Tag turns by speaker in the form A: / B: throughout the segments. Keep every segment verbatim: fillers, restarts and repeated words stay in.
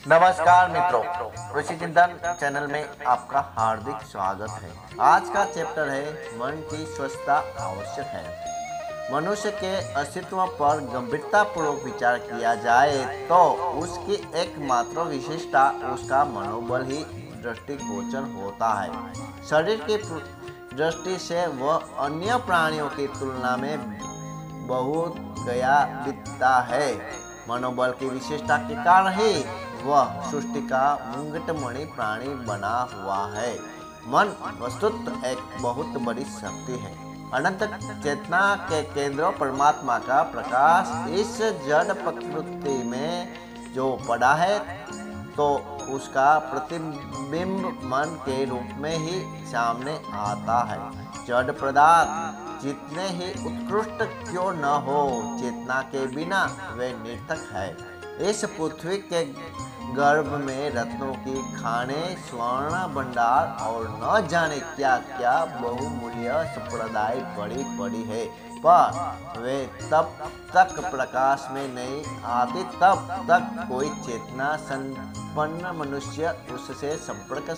A: नमस्कार मित्रों, ऋषि चिंतन चैनल में आपका हार्दिक स्वागत है। आज का चैप्टर है मन की स्वच्छता आवश्यक है। मनुष्य के अस्तित्व पर गंभीरतापूर्वक विचार किया जाए तो उसकी एकमात्र विशेषता उसका मनोबल ही दृष्टिगोचर होता है। शरीर की दृष्टि से वह अन्य प्राणियों की तुलना में बहुत गया दिखता है। मनोबल की विशेषता के कारण ही वह सृष्टि का मुकुटमणि प्राणी बना हुआ है। मन वस्तुतः एक बहुत बड़ी शक्ति है। अनंत चेतना के केंद्र परमात्मा का प्रकाश इस जड़ प्रकृति में जो पड़ा है तो उसका प्रतिबिंब मन के रूप में ही सामने आता है। जड़ पदार्थ जितने ही उत्कृष्ट क्यों न हो, चेतना के बिना वे निर्थक है। इस पृथ्वी के गर्भ में रत्नों की खाने, स्वर्ण भंडार और न जाने क्या क्या बहुमूल्य संप्रदाय पड़ी पड़ी है, पर वे तब तक प्रकाश में नहीं आती तब तक कोई चेतना संपन्न मनुष्य उससे संपर्क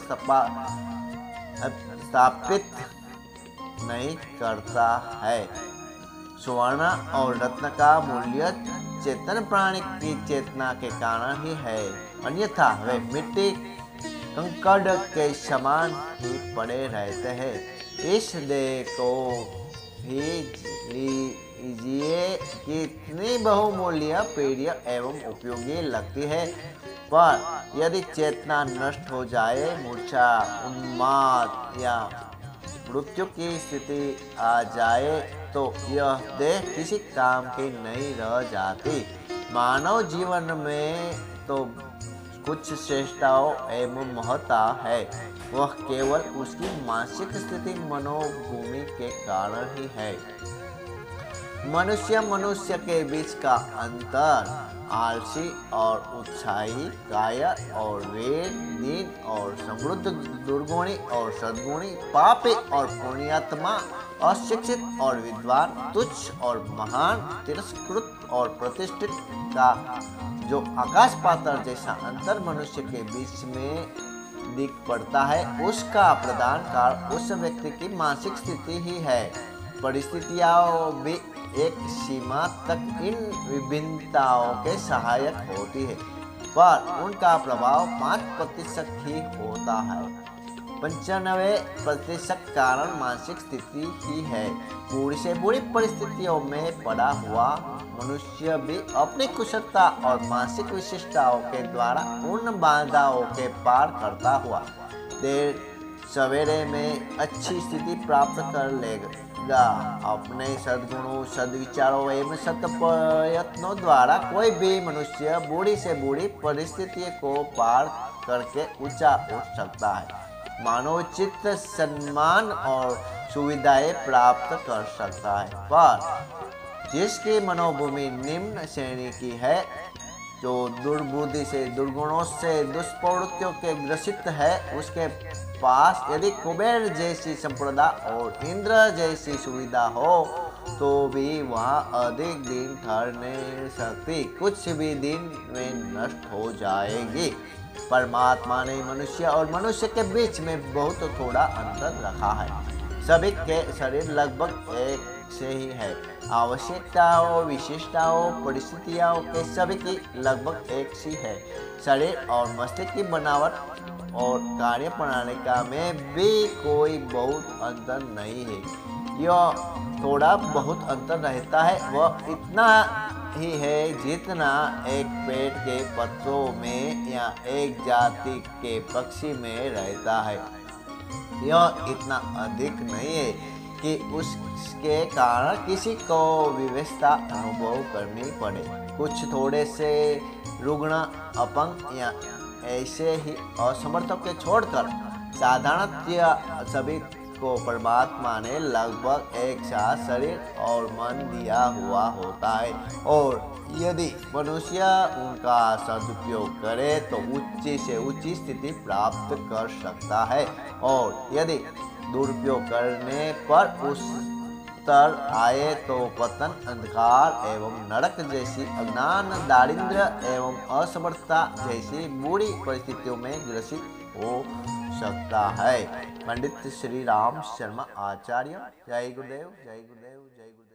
A: स्थापित नहीं करता है। स्वर्ण और रत्न का मूल्य चेतन प्राणी की चेतना के कारण ही है, अन्यथा वे मिट्टी कंकड़ के समान ही पड़े रहते हैं। इस देह को भी लीजिए कितनी बहुमूल्य प्रिय एवं उपयोगी लगती है, पर यदि चेतना नष्ट हो जाए, मूर्छा, उन्माद या मृत्यु की स्थिति आ जाए तो यह देह किसी काम की नहीं रह जाती। मानव जीवन में तो कुछ श्रेष्ठताओं एवं महत्ता है, वह केवल उसकी मानसिक स्थिति मनोभूमि के कारण ही है। मनुष्य मनुष्य के बीच का अंतर आलसी और उत्साही, कायर और वीर, दीन और समृद्ध, दुर्गुणी और सद्गुणी, पापी और पुण्यात्मा, अशिक्षित और विद्वान, तुच्छ और महान, तिरस्कृत और प्रतिष्ठित का जो आकाश पाताल जैसा अंतर मनुष्य के बीच में दिख पड़ता है, उसका प्रधान कारण उस व्यक्ति की मानसिक स्थिति ही है। परिस्थितियां भी एक सीमा तक इन विभिन्नताओं के सहायक होती है, पर उनका प्रभाव पाँच प्रतिशत ही होता है। पंचानवे प्रतिशत कारण मानसिक स्थिति ही है। बुरी से बुरी परिस्थितियों में पड़ा हुआ मनुष्य भी अपनी कुशलता और मानसिक विशिष्टताओं के द्वारा उन बाधाओं के पार करता हुआ देर सवेरे में अच्छी स्थिति प्राप्त कर लेगा। अपने सद्गुणों, सद्विचारों एवं सत प्रयत्नों द्वारा कोई भी मनुष्य बुरी से बुरी परिस्थिति को पार करके ऊंचा उठ सकता है, मानवोचित सम्मान और सुविधाएं प्राप्त कर सकता है। पर जिसकी मनोभूमि निम्न श्रेणी की है, जो दुर्बुद्धि से, दुर्गुणों से, दुष्प्रवृत्तियों के ग्रसित है, उसके पास यदि कुबेर जैसी संपदा और इंद्र जैसी सुविधा हो तो भी वहाँ अधिक दिन ठहर नहीं सकती, कुछ भी दिन में नष्ट हो जाएगी। परमात्मा ने मनुष्य और मनुष्य के बीच में बहुत थोड़ा अंतर रखा है। सभी के शरीर लगभग एक से ही है। आवश्यकताओं, विशेषताओं, परिस्थितियों के सभी की लगभग एक सी है। शरीर और मस्तिष्क की बनावट और कार्य प्रणाली का में भी कोई बहुत अंतर नहीं है। यह थोड़ा बहुत अंतर रहता है, वह इतना ही है जितना एक पेड़ के पत्तों में या एक जाति के पक्षी में रहता है। यह इतना अधिक नहीं है कि उसके कारण किसी को विवशता अनुभव करनी पड़े। कुछ थोड़े से रुग्ण, अपंग या ऐसे ही असमर्थों के छोड़कर साधारणतः सभी को परमात्मा ने लगभग एक साथ शरीर और मन दिया हुआ होता है, और यदि मनुष्य उनका सदुपयोग करे तो ऊंची से ऊंची स्थिति प्राप्त कर सकता है, और यदि दुरुपयोग करने पर उस उत्तर आए तो पतन, अंधकार एवं नरक जैसी अज्ञान, दारिद्र्य एवं असमर्थता जैसी बुरी परिस्थितियों में ग्रसित हो सकता है। पंडित श्री राम शर्मा आचार्य। जय गुरुदेव, जय गुरुदेव, जय गुरुदेव।